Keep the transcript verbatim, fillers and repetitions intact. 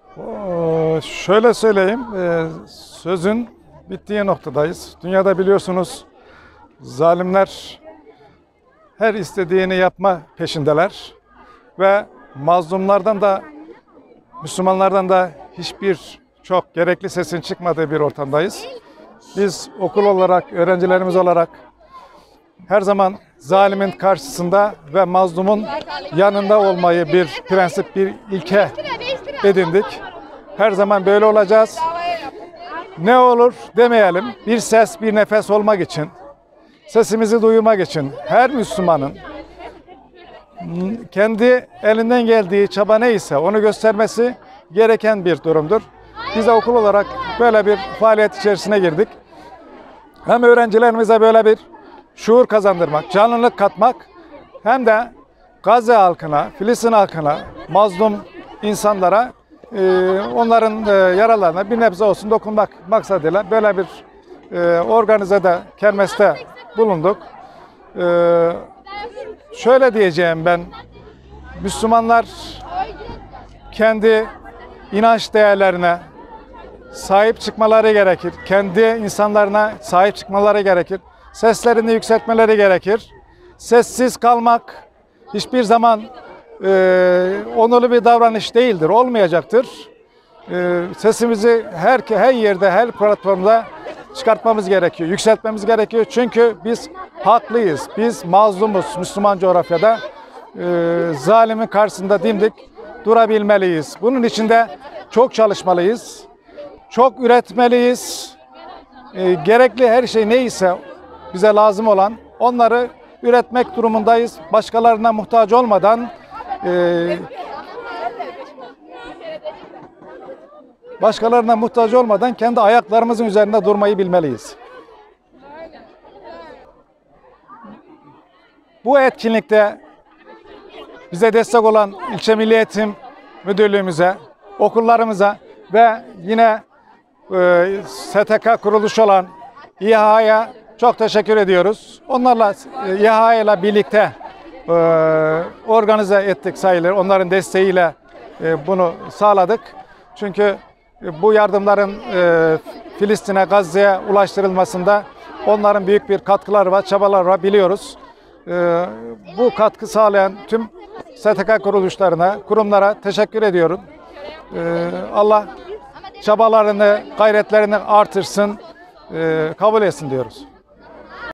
Oo, şöyle söyleyeyim, e, sözün bittiği noktadayız. Dünyada biliyorsunuz zalimler her istediğini yapma peşindeler ve mazlumlardan da Müslümanlardan da hiçbir çok gerekli sesin çıkmadığı bir ortamdayız. Biz okul olarak, öğrencilerimiz olarak her zaman zalimin karşısında ve mazlumun yanında olmayı bir prensip, bir ilke edindik. Her zaman böyle olacağız. Ne olur demeyelim, bir ses, bir nefes olmak için, sesimizi duyurmak için her Müslümanın kendi elinden geldiği çaba neyse onu göstermesi gereken bir durumdur. Biz de okul olarak böyle bir faaliyet içerisine girdik. Hem öğrencilerimize böyle bir şuur kazandırmak, canlılık katmak hem de Gazze halkına, Filistin halkına, mazlum insanlara onların yaralarına bir nebze olsun dokunmak maksadıyla böyle bir organizede, kermeste bulunduk. Şöyle diyeceğim ben, Müslümanlar kendi inanç değerlerine sahip çıkmaları gerekir. Kendi insanlarına sahip çıkmaları gerekir. Seslerini yükseltmeleri gerekir. Sessiz kalmak hiçbir zaman e, onurlu bir davranış değildir, olmayacaktır. E, sesimizi her, her yerde, her platformda çıkartmamız gerekiyor, yükseltmemiz gerekiyor. Çünkü biz haklıyız, biz mazlumuz Müslüman coğrafyada. E, zalimin karşısında dimdik durabilmeliyiz. Bunun için de çok çalışmalıyız, çok üretmeliyiz. E, gerekli her şey neyse bize lazım olan onları üretmek durumundayız. Başkalarına muhtaç olmadan e, başkalarına muhtaç olmadan kendi ayaklarımızın üzerinde durmayı bilmeliyiz. Bu etkinlikte bize destek olan İlçe Milli Eğitim Müdürlüğümüze, okullarımıza ve yine e, S T K kuruluşu olan İHA'ya çok teşekkür ediyoruz. Onlarla, İHA ile birlikte e, organize ettik sayılır. Onların desteğiyle e, bunu sağladık. Çünkü bu yardımların e, Filistin'e, Gazze'ye ulaştırılmasında onların büyük bir katkıları var, çabaları var biliyoruz. E, bu katkı sağlayan tüm S T K kuruluşlarına, kurumlara teşekkür ediyorum. E, Allah çabalarını, gayretlerini artırsın, e, kabul etsin diyoruz.